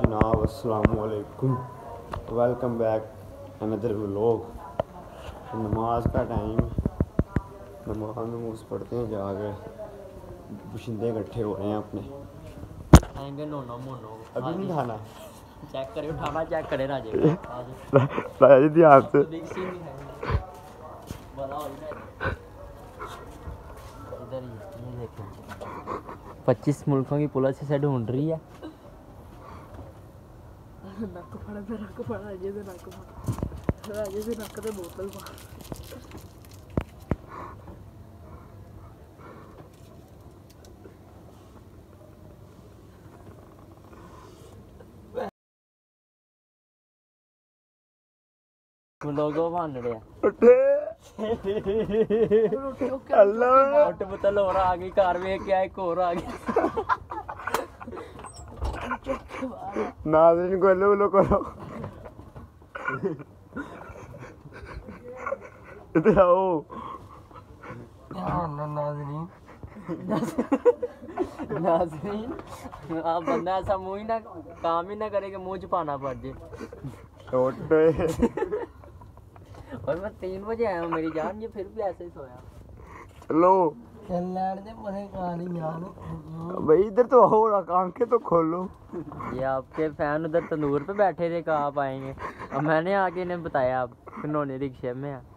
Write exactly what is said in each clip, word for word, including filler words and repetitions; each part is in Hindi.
जनाब अस्सलामु अलैकुम, वेलकम बैक अनदर व्लॉग। नमाज का टाइम, नमाज नमूज पढ़ते हैं जाकर, बशिंदे इकट्ठे हो रहे हैं अपने। खाएंगे नोनो मोनो। अभी नहीं खाना, चेक करे, उठाना चेक करे राजे राजा जी ध्यान से। इधर ही ये देखो, पच्चीस मुल्कों की पुलिस इसे ढूंढ रही है। नक फड़ा ते नक फड़ा राजे दे नक फड़ा राजे दे नक ते बोतल पा। लोगों भान रहे हैं अल्लाह उठ बोतल और आ गई, कार में क्या एक और आ गई। नाज़रीन को लो लो करो, इधर आओ। नाज़रीन नाज़रीन आप बंदा ऐसा मुँह ही ना काम ही ना करे कि मुँह छुपाना पड़ जाए। और मैं तीन बजे आया हूँ मेरी जान, ये फिर भी ऐसे ही सोया। चलो भाई इधर तो हो रहा, आंखें तो खोलो। ये आपके फैन उधर तंदूर पे बैठे थे, कहाँ आप आएंगे। अब मैंने आके इन्हें बताया आप खिलौने रिक्शे में है।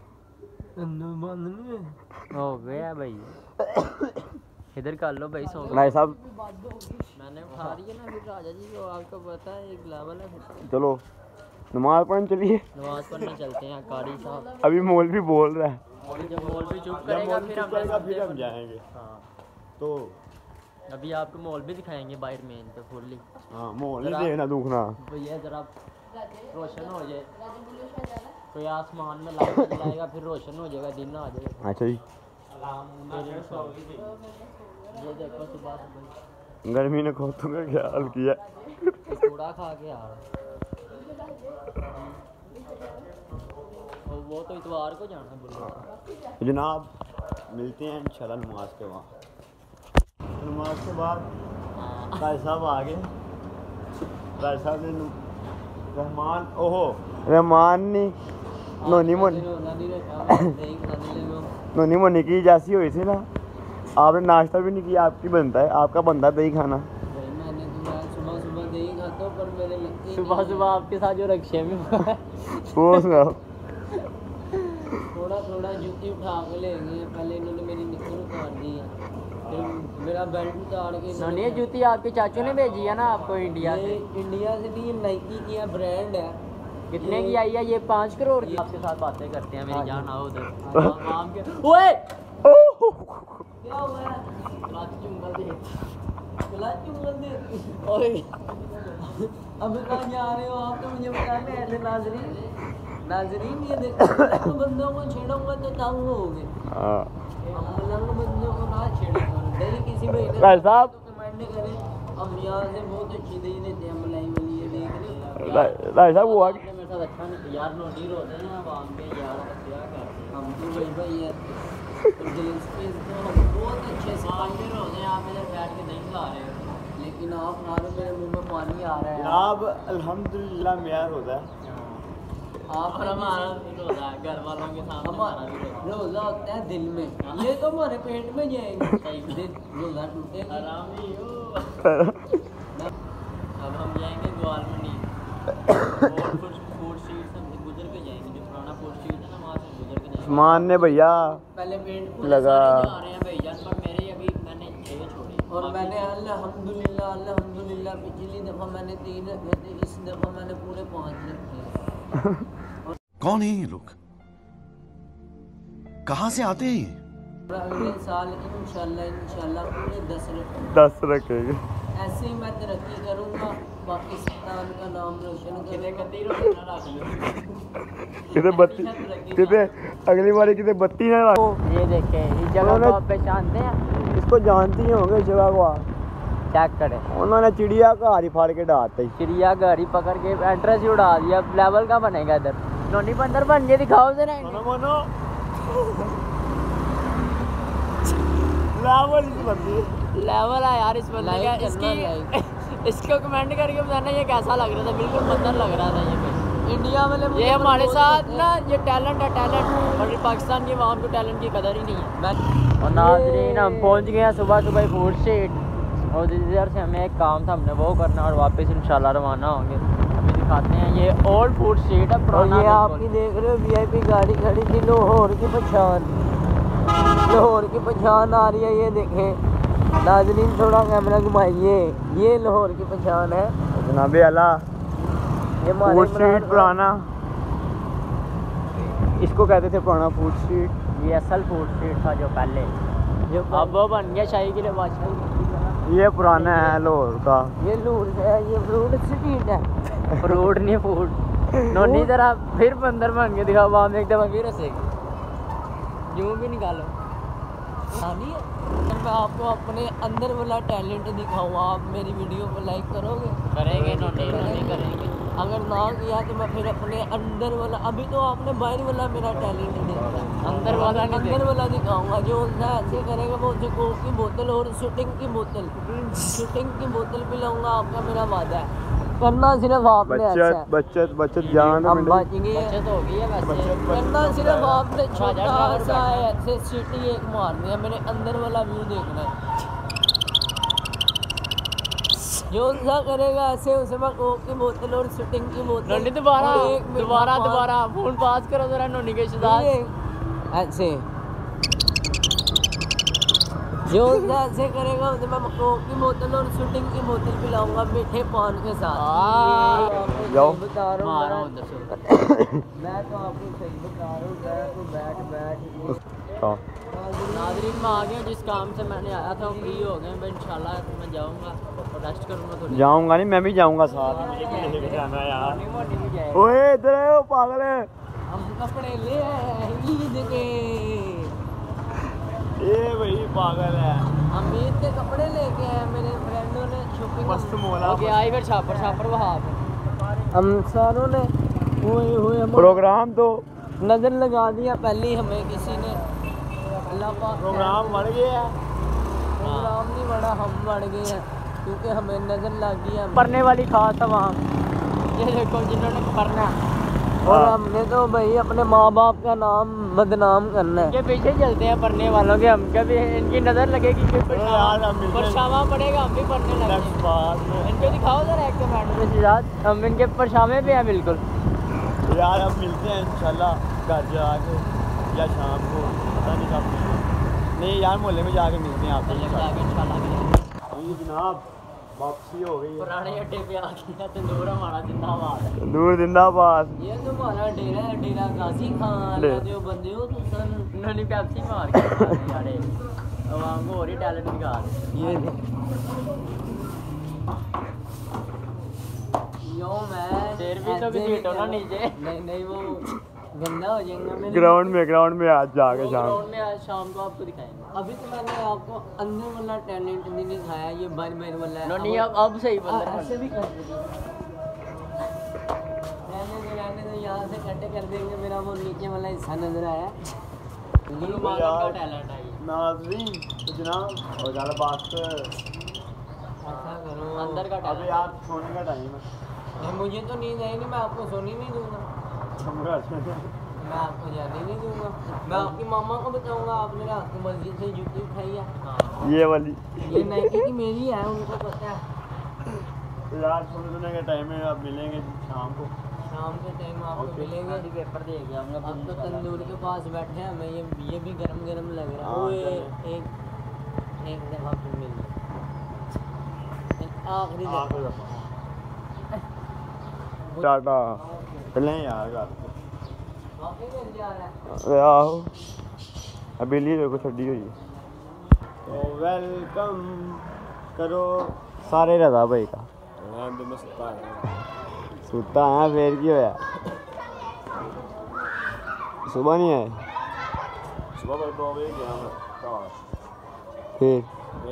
हो गया भाई, इधर कर लो भाई सो। भाई साहब मैंने उठा रही है ना फिर राजा जी को, आपको पता है एक लेवल है। चलो नमाज पढ़ने चलिए। नमाज पढ़ने चलते हैं कारी साहब। अभी मौलवी बोल रहा है, जब मौलवी चुप करेगा फिर हम फिर हम जाएंगे। हाँ तो अभी आपको मौलवी दिखाएंगे बाहर मेन पे फुल्ली। हाँ मौलवी देखना दुखना भैया जरा रोशन हो जाए, कोई आसमान में लाइट जलाएगा फिर रोशन हो जाएगा, दिन आ जाएगा। अच्छा जी, ये देखो सुबह सुबह गर्मी ने खोतों का ख्याल किया। कूड़ा खा के आ रहा। वो तो इतवार को जाना बोल। जनाब मिलते हैं इंशाल्लाह नमाज के बाद। नमाज के बाद भाई साहब आ गए। भाई साहब ने रहमान ओहो रहमान ने नोनी मोनी नोनी मोनी की जैसी हुई थी ना, आपने नाश्ता भी नहीं किया। आपकी बनता है, आपका बनता है दही खाना। मैंने सुबह सुबह दही खाता हूँ, पर मेरे लगते सुबह सुबह आपके साथ जो रक्शे में वो सुनाओ। थोड़ा थोड़ा जूती उठा के ले गए। पहले इन्होंने मेरी निकल उतार दी है, फिर मेरा बेल्ट उतार के। नानी ये जूती आपके चाचू ने भेजी है ना आपको इंडिया से? इंडिया से भी, ये नाइकी की है, ब्रांड है। कितने की आई है ये? पाँच करोड़ की। आपके साथ बातें करते हैं, मेरी जान आओ उधर। ओए क्या हुआ है? क्लच चुंगल दे, क्लच चुंगल दे। ओए अब कहाँ जा रहे हो आप? तो मुझे बताने ऐसे नाज़रीन नाज़रीन ये देखो, तो बंदों को छेड़ोगे तो तंग होगे। हाँ हम बंदों को ना छेड़ेंगे। दही किसी में भाई साहब तो कमेंट करें, हम यहाँ से बहुत अच्छी दही देते हैं, मलाई वाली। ये देख रहे हो भाई साहब वो आ आपने मेरे साथ अच्छा नहीं यार, नोटी रोते हैं आवाम के यार, क्या करते हम तो भाई भाई है तो हम बहुत अच्छे सिपाही रोते हैं। आप इधर बैठ के नहीं खा रहे हो, लेकिन आप खा रहे हो, मेरे मुँह में पानी आ रहा है। जनाब अल्हम्दुलिल्लाह मेहर होता है। आप हमारा रोज़ा है, घर वालों के साथ हमारा भी रोज़ा होता है दिल में, ये तो हमारे पेट में जाएंगे। सही रोज़ा टूटेगा आराम ही हो। अब हम जाएंगे ग्वालमनी फूड स्ट्रीट से गुजर के जाएंगे, जो पुराना फूड स्ट्रीट है ना, वहाँ से गुजर के जाएंगे। उस्मान ने भैया पहले पेंट लगा जा रहे हैं भैया, पर मेरे अभी मैंने छः छोड़े। और मैंने अल्हम्दुलिल्लाह अल्हम्दुलिल्लाह पिछली दफ़ा मैंने तीन रखे थे, इस दफ़ा मैंने पूरे पाँच रखे। कौन है ये लोग, कहाँ से आते हैं ये? अगले साल इंशाल्लाह इंशाल्लाह पूरे दस रखे दस रखेंगे। ऐसे ही मैं तरक्की करूँगा, पाकिस्तान का नाम रोशन करूँगा। कितने बत्ती कितने अगली बार कितने बत्ती ना रख। ये देखें इस जगह को आप पहचानते हैं? इसको जानती ही होंगे इस जगह को। चेक करें, उन्होंने चिड़िया का हारी फाड़ के डालते ही चिड़िया गाड़ी पकड़ के एंट्रेंस ही उड़ा दिया। लेवल का बनेगा इधर? नोनी बंदर बन के दिखाओ जरा। लेवल है यार इस बंदे का। इसकी इसको कमेंट करके बताना ये कैसा लग रहा था। बिल्कुल बंदर लग रहा था ये भाई। इंडिया वाले ये हमारे साथ ना ये टैलेंट है टैलेंट और पाकिस्तान के वहाँ को टैलेंट की कदर ही नहीं है। और नाज़रीन हम पहुँच गए हैं सुबह सुबह फूड स्ट्रीट और इधर से हमें एक काम था हमने वो करना और वापस इंशाल्लाह रवाना होंगे। अभी दिखाते हैं ये ओल्ड फूड स्ट्रीट है पुराना। ये आपकी देख रहे हो वी आई पी गाड़ी खड़ी थी लाहौर की पहचान लाहौर की पहचान आ रही है। ये देखें नाज़रीन थोड़ा कैमरा घुमाइए ये लाहौर की पहचान है जनाब आला। ये फूड स्ट्रीट पुराना इसको कहते थे पुराना फूड स्ट्रीट। ये असल फूड स्ट्रीट था जो पहले जो अब वो बन गया शाही के लिए बादशाह। ये पुराना है लाहौर का। ये लाहौर है ये फ्रूट स्ट्रीट है फ्रूट नहीं फूड नोनी तरह फिर बंदर बन के दिखा वहाँ में एक दफ़ा फिर हंसेगी यूँ भी निकालो नानी है। मैं आपको अपने अंदर वाला टैलेंट दिखाऊँ आप मेरी वीडियो को लाइक करोगे? करेंगे नोनी नोनी करेंगे। अगर ना किया तो मैं फिर अपने अंदर वाला अभी तो आपने बाहर वाला मेरा टैलेंट देखा अंदर वाला अंदर वाला दिखाऊंगा जो ऐसे करेगा वो उसे कोक की बोतल और शूटिंग की बोतल शूटिंग की बोतल पिलाऊंगा आपका मेरा वादा है। करना सिर्फ आपने बचत बचत बचत जान हम बचेंगे बचत हो गई है वैसे करना सिर्फ आपने छोटा सा है ऐसे सीटी एक मारनी है मेरे अंदर वाला व्यू देखना है। जो सा करेगा ऐसे उसे मैं कोक की बोतल और शूटिंग की बोतल दोबारा दोबारा दोबारा फोन पास करो जरा नोनी के साथ ऐसे जो ऐसे करेगा उसे मैं कोक की बोतल और शूटिंग की बोतल पिलाऊंगा मीठे पान के साथ। जाओ बता रहा हूँ मैं तो आपको सही बता रहा हूँ मैं तो बैठ बैठ नाज़रीन में आ गया जिस काम से मैंने आया था फ्री हो गए मैं इंशाल्लाह मैं जाऊँगा रेस्ट करूँगा थोड़ी। जाऊँगा नहीं मैं भी जाऊँगा साथ में जाना यार। ओए इधर है वो पागल है। हम कपड़े ले आए ईद के ये वही पागल है। हम ईद के कपड़े लेके आए मेरे फ्रेंडों ने शॉपिंग मस्त मोला ओके आई फिर छापर छापर वहाँ हम सारों ने हुए हुए प्रोग्राम तो नज़र लगा दिया पहले हमें किसी ने अल्लाह पाक प्रोग्राम बढ़ गया प्रोग्राम नहीं बढ़ा हम बढ़ गए हैं क्योंकि हमें नज़र लग गई है पढ़ने वाली खास था वहाँ ये देखो जिन्होंने पढ़ना और हमने तो भाई अपने माँ बाप का नाम बदनाम करना है। ये पीछे चलते हैं पढ़ने वालों के हम कभी इनकी नज़र लगेगी कि परछावा पड़ेगा हम भी पढ़ने लगे। इनको दिखाओ जरा एक कमेंट हम इनके परछावे पे हैं बिल्कुल। यार हम मिलते हैं इंशाल्लाह घर जाके या शाम को पता नहीं कब नहीं यार मोहल्ले में जाके मिलते हैं आपको इंशाल्लाह। जनाब वापसी हो गई है पुराने अड्डे पे आ गया तंदूर हमारा जिंदाबाद है तंदूर जिंदाबाद। ये तो हमारा डेरा है डेरा गाजी खान जो बंदे हो तो सन उन्होंने पेप्सी मार के यारे अब हमको और ही टैलेंट दिखा ये यो मैं शेर भी तो भी ना नीचे नहीं नहीं वो गंदा हो जाएगा। मैंने ग्राउंड में ग्राउंड में आज जाके शाम ग्राउंड में आज शाम को आपको दिखाएंगे। अभी तो मैंने आपको अंदर वाला टैलेंट नहीं दिखाया ये बाहर बाहर वाला है। नहीं अब अब सही बंदर ऐसे भी कर देंगे रहने दो रहने दो यहाँ से कटे कर देंगे मेरा वो नीचे वाला हिस्सा नजर आया का टैलेंट है नाज़रीन तो जनाब और ज़्यादा बात ऐसा करो अंदर का अभी यार सोने का टाइम है। मुझे तो नींद आएगी मैं आपको सोने नहीं दूंगा मैं आपको जाने नहीं दूंगा। मैं आपकी मामा को बताऊंगा आपने रात को मस्जिद से जूती उठाई है ये वाली ये नाइकी की मेरी है उनको पता है। तो यार सोने सोने का टाइम है अब मिलेंगे शाम को शाम के टाइम आपको मिलेंगे पेपर दे गया हम तो तंदूर के पास बैठे हैं हमें ये ये भी गरम गरम लग रहा है। ओए एक एक दफ़ा फिर मिल आखिरी दफ़ा टाटा चलें यार घर वाकई मिल जा रहा है आहो अभी लिए देखो छड़ी हुई तो वेलकम करो सारे रजा भाई का सुता है फिर की होया सुबह नहीं आए सुबह दो बजे गया फिर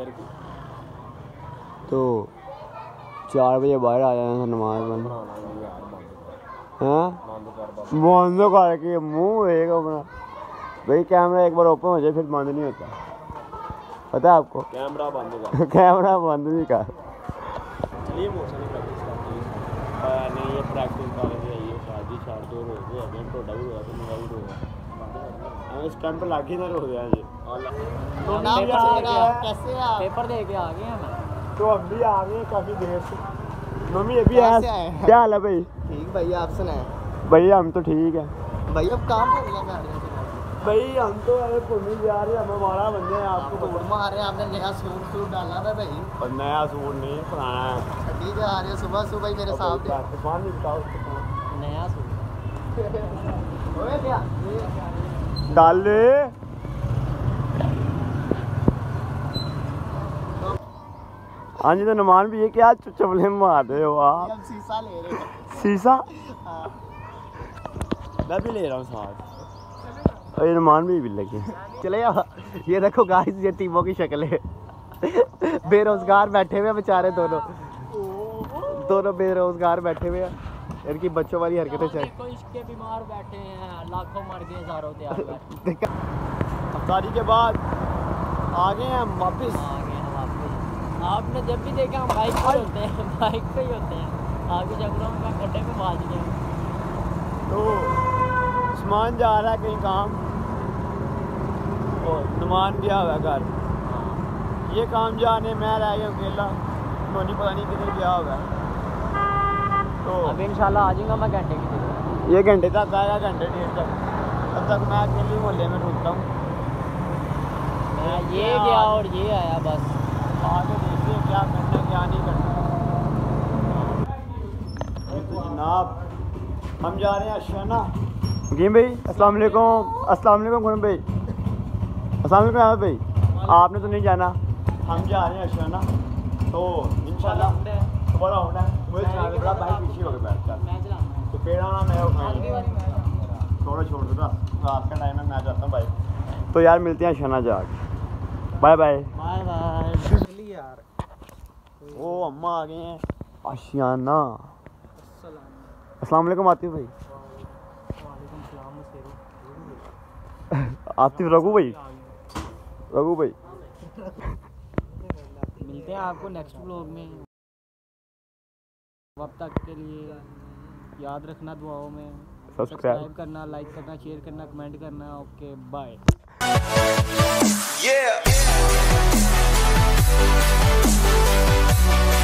तो चार बजे बाहर आ जाना था नमाज पढ़ने हाँ बंद करके मुँह एक अपना भाई कैमरा एक बार ओपन हो जाए फिर बंद नहीं होता पता है आपको कैमरा बंद कर कैमरा बंद नहीं कर लीव मोशन प्रैक्टिस करती है नहीं ये प्रैक्टिस कर रही है ये शादी चार दो हो गए अभी टोटा भी हुआ तो मेरा भी हुआ इस टाइम पे लागी ना हो गया जी तो नाम कैसे पेपर दे के आ गए हैं तो हम भी आ गए काफ़ी देर से मम्मी अभी आया क्या हाल है भाई ठीक भैया आप सुनाए भैया हम तो ठीक है भैया अब काम हो गया कर रहे भाई हम तो अरे पुणे जा रहे हैं हम हमारा बंदे हैं आपको तोड़ मार रहे हैं आपने नया सूट सूट डाला था भाई और नया सूट नहीं पुराना है छठी जा रहे हो सुबह सुबह ही मेरे सामने तूफान भी बताओ उसको नया सूट ओए क्या डाल ले हाँ जी तो नुमान भी ये क्या चुपले मार रहे हो आप हम शीशा ले रहे हैं शीशा हाँ मैं भी ले रहा हूँ साथ और ये नुमान भी भी लगे चले यार ये देखो गाइस ये तीनों की शक्ल है बेरोजगार बैठे हुए हैं बेचारे दोनों दोनों बेरोजगार बैठे हुए हैं इनकी बच्चों वाली हरकतें चाहिए कोई इसके बीमार बैठे हैं लाखों मर गए हजारों तैयार अफ्तारी के बाद आ गए हैं हम वापस आ गए हैं वापस आपने जब भी देखा हम बाइक पे होते हैं बाइक पे ही होते हैं आगे जंगलों में खड्डे पे भाग गए तो उस्मान जा रहा है कहीं काम और नुमान गया हुआ है घर ये काम जाने मैं रह गया अकेला नोनी पता नहीं किधर गया होगा तो अब इंशाल्लाह आ जाऊंगा मैं घंटे की जगह ये घंटे तक आएगा घंटे डेढ़ तक तब तक मैं अकेले मोहल्ले में ढूंढता हूँ मैं ये गया और ये आया बस आगे देखिए क्या करना क्या नहीं करना तो जनाब हम जा रहे हैं अशाना गीम भाई अस्सलाम वालेकुम अस्सलाम वालेकुम गुरम भाई अस्सलाम वालेकुम यार भाई आपने तो नहीं जाना हम जा रहे हैं अशाना तो इंशाल्लाह सुबह राउंड है मुझे चलाने बड़ा बाइक पीछे हो गया बैठ कर मैं चलाऊंगा तो पेड़ आना मैं उठाऊंगा थोड़ा छोड़ दो रात का टाइम है मैं जाता हूँ बाइक तो यार मिलते हैं अशाना जाके बाय बाय बाय बाय यार ओ अम्मा आ गए हैं अशाना अस्सलाम वालेकुम आतिफ भाई आतिफ रघु भाई रघु भाई मिलते हैं आपको नेक्स्ट व्लॉग में वक्त तक के लिए याद रखना दुआओं में सब्सक्राइब करना लाइक करना शेयर करना कमेंट करना ओके बाय Yeah.